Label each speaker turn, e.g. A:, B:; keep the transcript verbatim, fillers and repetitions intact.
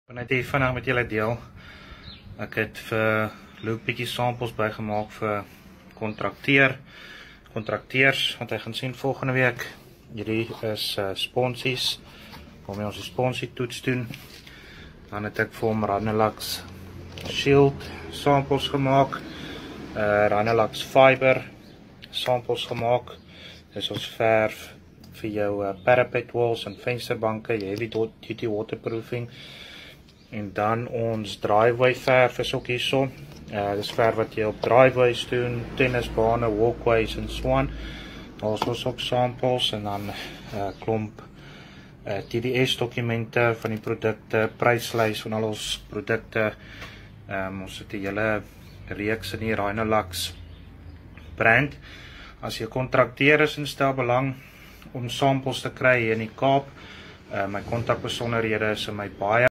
A: Ik net hier vandag met julle deel. Ek het vir Luke bietjie samples bygemaak vir Contracteur, Contracteurs, want hy gaan sien volgende week. Hierdie is uh, sponsies, waarmee ons die sponsie toets doen. Dan het ek vir hom Rhinoluxe Shield samples gemaak, uh, Rhinoluxe Fiber samples gemaak. Dis ons verf vir jou uh, parapet walls en vensterbanke, jy heavy duty waterproofing. En dan ons driveway verf is ook hierso. Uh, dis verf wat jy op driveways doen, tennisbane, walkways en so aan. Daar is ook samples en dan uh, klomp uh, T D S dokumente van die produkte, pryslys van al ons produkte. Um, ons het die hele reeks in die Rhinoluxe brand. As jy kontrakteur is en stel belang om samples te kry hier in die Kaap, uh, my kontakbesonderhede is in my bio.